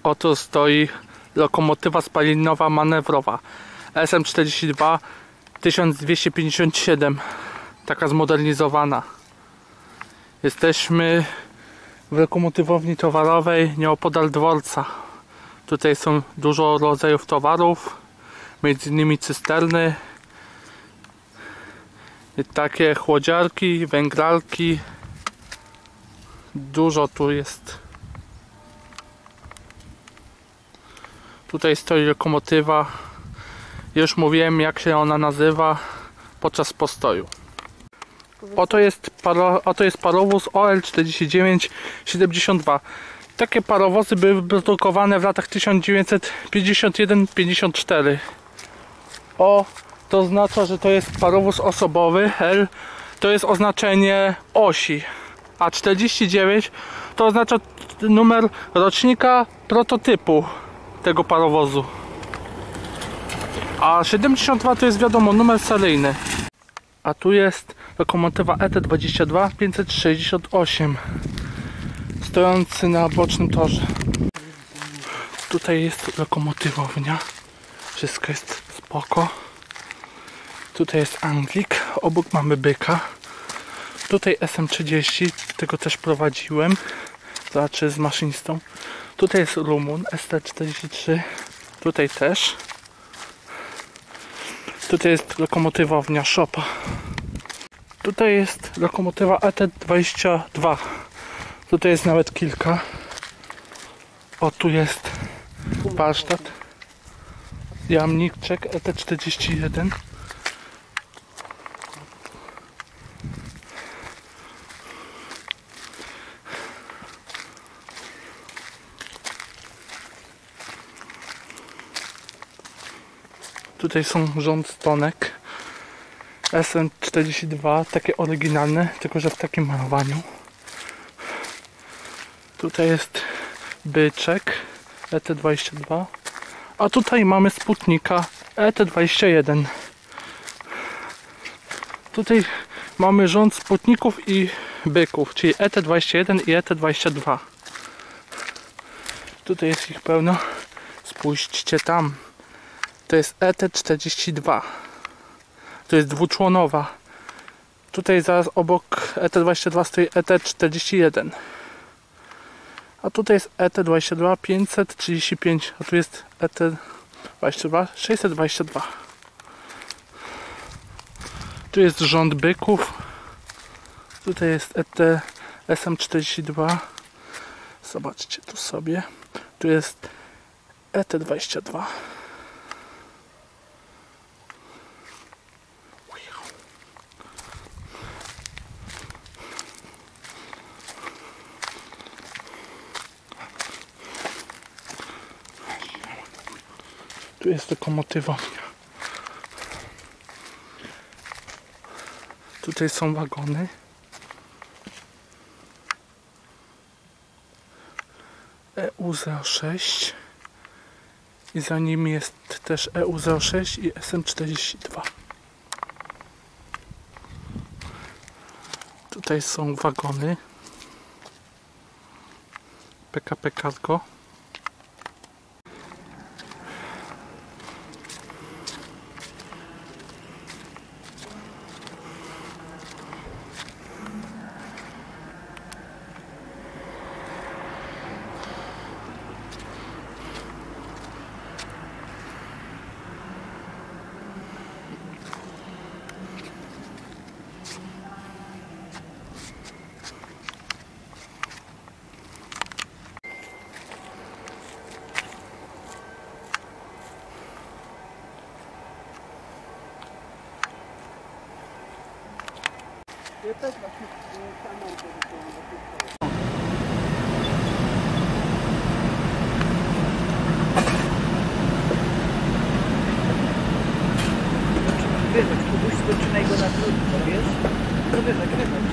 Oto stoi lokomotywa spalinowa manewrowa SM42 1257, taka zmodernizowana. Jesteśmy w lokomotywowni towarowej nieopodal dworca. Tutaj są dużo rodzajów towarów, między innymi cysterny, takie chłodziarki, węgralki. Dużo tu jest. Tutaj stoi lokomotywa. Już mówiłem, jak się ona nazywa podczas postoju. Oto jest parowóz OL4972. Takie parowozy były produkowane w latach 1951-54. To oznacza, że to jest parowóz osobowy. L to jest oznaczenie osi, a 49 to oznacza numer rocznika prototypu tego parowozu, a 72 to jest, wiadomo, numer seryjny. A tu jest lokomotywa ET22 568 stojący na bocznym torze. Tutaj jest lokomotywownia, wszystko jest spoko. Tutaj jest Anglik, obok mamy byka. Tutaj SM30, tego też prowadziłem, znaczy z maszynistą. Tutaj jest Rumun ST43, tutaj też. Tutaj jest lokomotywownia Szopa. Tutaj jest lokomotywa ET22. Tutaj jest nawet kilka. O, tu jest warsztat. Jamniczek ET41. Tutaj są rząd stonek SM42, takie oryginalne, tylko że w takim malowaniu. Tutaj jest byczek ET22, a tutaj mamy Sputnika ET21. Tutaj mamy rząd Sputników i byków, czyli ET21 i ET22. Tutaj jest ich pełno. Spójrzcie tam. To jest ET42. To jest dwuczłonowa. Tutaj zaraz obok ET22 stoi ET41. A tutaj jest ET22 535. A tu jest ET22 622. Tu jest rząd byków. Tutaj jest SM42. Zobaczcie tu sobie. Tu jest ET22. Tu jest lokomotywownia. Tutaj są wagony. EU06 i za nimi jest też EU06 i SM42. Tutaj są wagony PKP Cargo. Ja też właśnie samą wiesz, jak kogoś skoczynego na trudno, wiesz? To wiesz, jak